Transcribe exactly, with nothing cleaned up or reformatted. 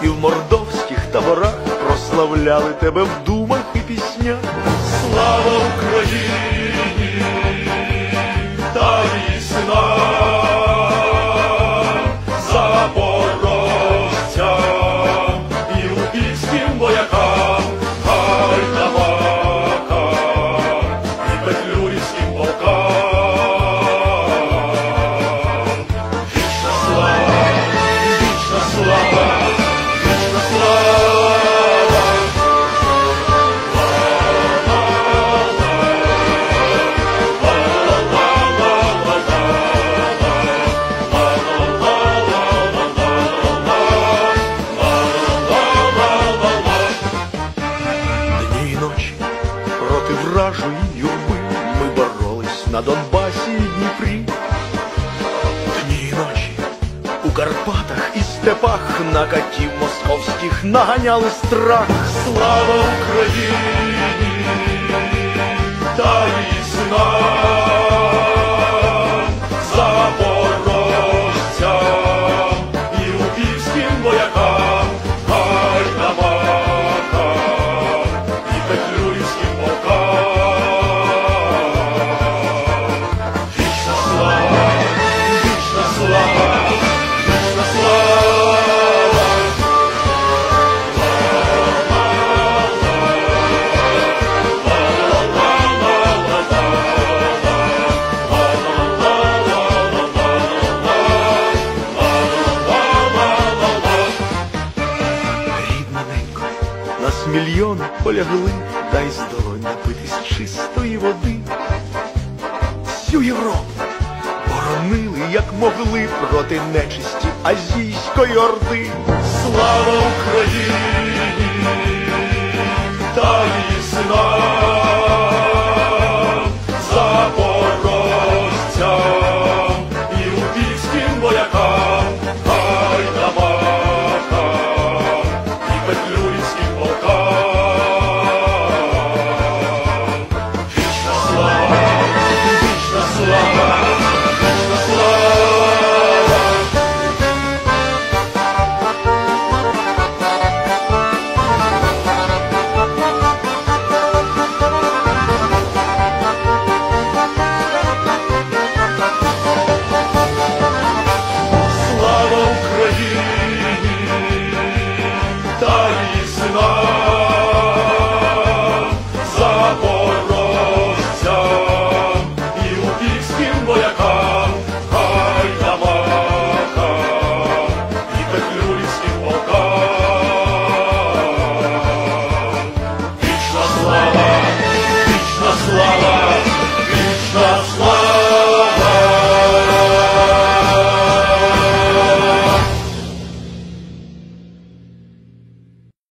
і в мордовських таборах прославляли тебе в думах і піснях. Слава Україні та її синам, запорожцям і лубівським воякам, гайдамакам і петлюрівським полкам. Вічна слава, вічна слава, вічна слава. Проти вражої юрби ми боролись на Донбасі і Дніпрі. Дні й ночі у Карпатах і степах на катів московських наганяли страх. Слава Україні та її синам, запорожцям і лубівським воякам, гайдамакам і петлюрівським полкам. Вічна слава, вічна слава, вічна слава. Нас мільйони полягли, дай з долонь напитись чистої води. Всю Європу боронили, як могли, проти нечисті азійської орди. Слава Україні!